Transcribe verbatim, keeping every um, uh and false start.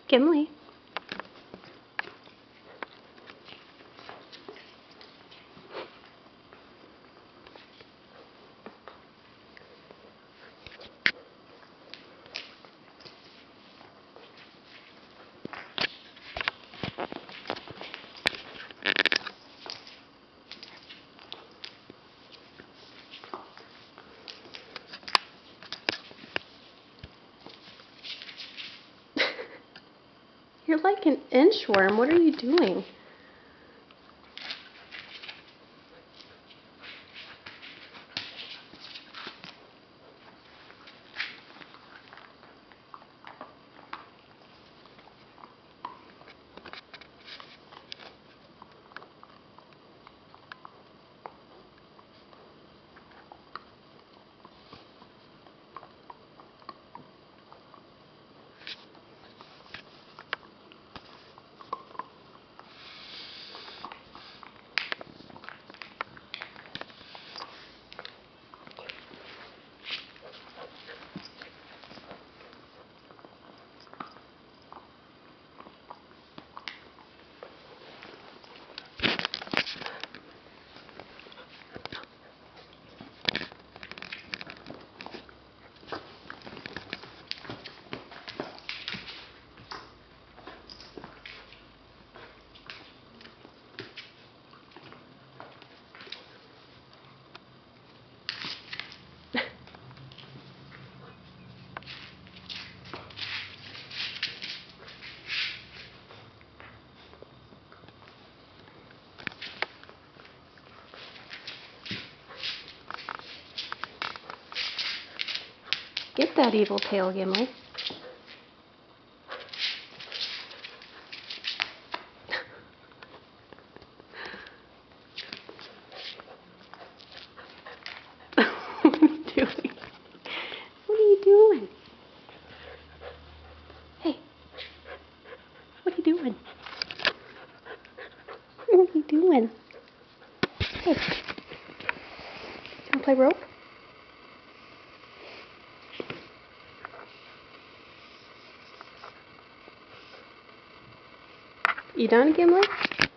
Gimli. You're like an inchworm. What are you doing? Get that evil tail, Gimli. What are you doing? What are you doing? Hey, what are you doing? What are you doing? Hey, you want to play rope? You done, Gimli?